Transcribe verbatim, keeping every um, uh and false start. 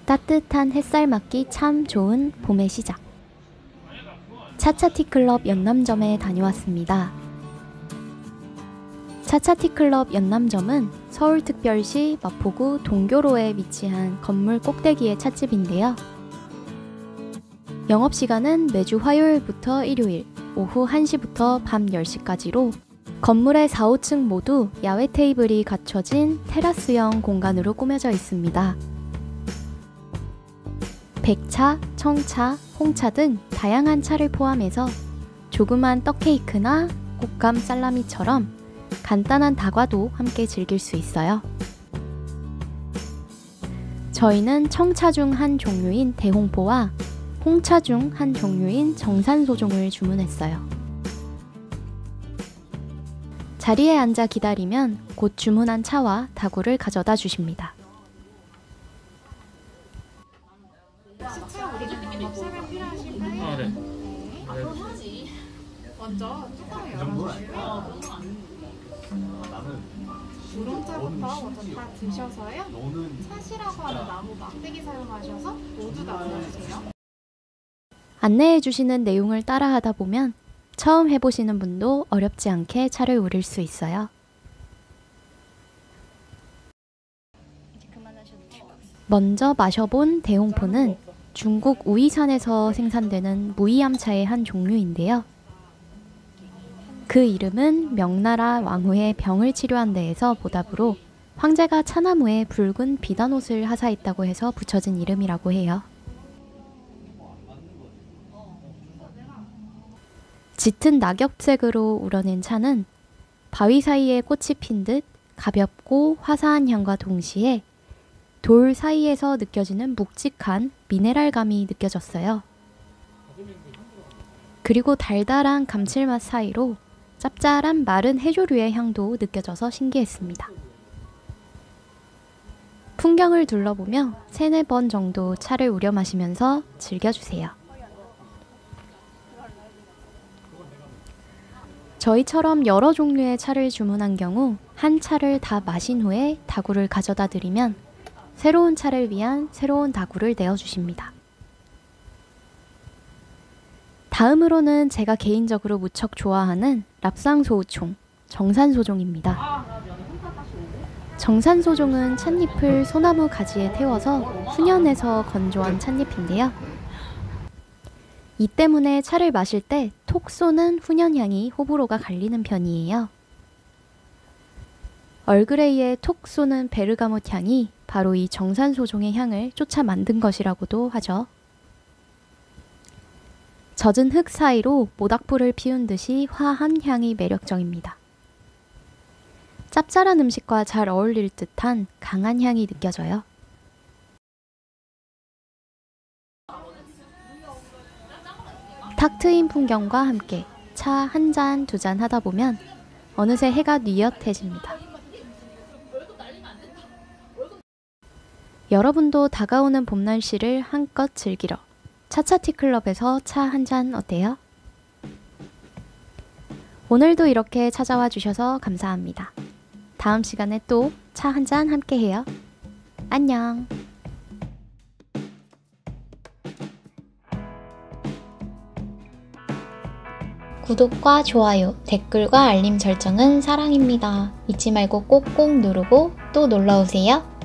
따뜻한 햇살 맞기 참 좋은 봄의 시작. 차차티클럽 연남점에 다녀왔습니다. 차차티클럽 연남점은 서울특별시 마포구 동교로에 위치한 건물 꼭대기의 찻집인데요. 영업시간은 매주 화요일부터 일요일 오후 한 시부터 밤 열 시까지로 건물의 사, 오 층 모두 야외 테이블이 갖춰진 테라스형 공간으로 꾸며져 있습니다. 백차, 청차, 홍차 등 다양한 차를 포함해서 조그만 떡케이크나 곶감 살라미처럼 간단한 다과도 함께 즐길 수 있어요. 저희는 청차 중 한 종류인 대홍포와 홍차 중 한 종류인 정산소종을 주문했어요. 자리에 앉아 기다리면 곧 주문한 차와 다구를 가져다 주십니다. 식차 우리가 먹으면 필요하실까요? 아, 네. 네. 먼저 뚜껑을 열어주시고요. 우롱차부터 먼저 다 드셔서요. 사시라고 하는 나무 막대기 사용하셔서 모두 다 올려주세요. 안내해주시는 내용을 따라하다 보면 처음 해보시는 분도 어렵지 않게 차를 우릴 수 있어요. 먼저 마셔본 대홍포는 중국 우이산에서 생산되는 무이암차의 한 종류인데요. 그 이름은 명나라 왕후의 병을 치료한 데에서 보답으로 황제가 차나무에 붉은 비단옷을 하사했다고 해서 붙여진 이름이라고 해요. 짙은 낙엽색으로 우러낸 차는 바위 사이에 꽃이 핀 듯 가볍고 화사한 향과 동시에 돌 사이에서 느껴지는 묵직한 미네랄감이 느껴졌어요. 그리고 달달한 감칠맛 사이로 짭짤한 마른 해조류의 향도 느껴져서 신기했습니다. 풍경을 둘러보며 세네 번 정도 차를 우려 마시면서 즐겨주세요. 저희처럼 여러 종류의 차를 주문한 경우 한 차를 다 마신 후에 다구를 가져다 드리면 새로운 차를 위한 새로운 다구를 내어주십니다. 다음으로는 제가 개인적으로 무척 좋아하는 랍상소우총, 정산소종입니다. 정산소종은 찻잎을 소나무 가지에 태워서 훈연해서 건조한 찻잎인데요. 이 때문에 차를 마실 때 톡 쏘는 훈연향이 호불호가 갈리는 편이에요. 얼그레이의 톡 쏘는 베르가못 향이 바로 이 정산소종의 향을 쫓아 만든 것이라고도 하죠. 젖은 흙 사이로 모닥불을 피운 듯이 화한 향이 매력적입니다. 짭짤한 음식과 잘 어울릴 듯한 강한 향이 느껴져요. 탁 트인 풍경과 함께 차 한 잔, 두 잔 하다 보면 어느새 해가 뉘엿해집니다. 여러분도 다가오는 봄 날씨를 한껏 즐기러 차차티클럽에서 차 한 잔 어때요? 오늘도 이렇게 찾아와 주셔서 감사합니다. 다음 시간에 또 차 한 잔 함께 해요. 안녕! 구독과 좋아요, 댓글과 알림 설정은 사랑입니다. 잊지 말고 꼭꼭 누르고 또 놀러오세요.